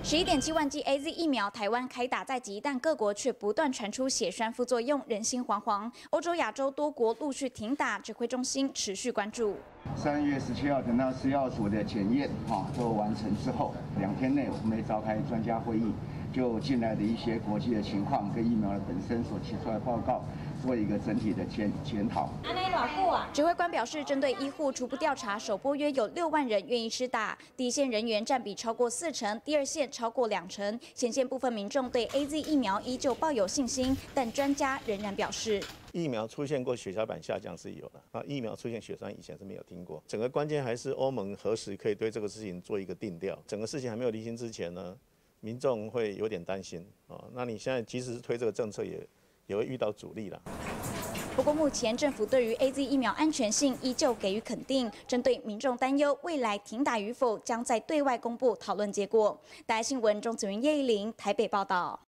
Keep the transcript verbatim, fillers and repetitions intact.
十一点七万剂 A Z 疫苗，台湾开打在即，但各国却不断传出血栓副作用，人心惶惶。欧洲、亚洲多国陆续停打，指挥中心持续关注。 三月十七号，等到食药署的检验哈都完成之后，两天内我们会召开专家会议，就近来的一些国际的情况跟疫苗的本身所提出来的报告，做一个整体的检检讨。 指挥官表示，针对医护初步调查，首波约有六万人愿意施打，第一线人员占比超过四成，第二线超过两成。前线部分民众对 A Z 疫苗依旧抱有信心，但专家仍然表示， 疫苗出现过血小板下降是有的啊，疫苗出现血栓以前是没有听过。整个关键还是欧盟何时可以对这个事情做一个定调。整个事情还没有厘清之前呢，民众会有点担心啊。那你现在即使是推这个政策也，也也会遇到阻力啦。 不过，目前政府对于 A Z 疫苗安全性依旧给予肯定。针对民众担忧未来停打与否，将在对外公布讨论结果。大爱新闻钟子云、叶一玲台北报道。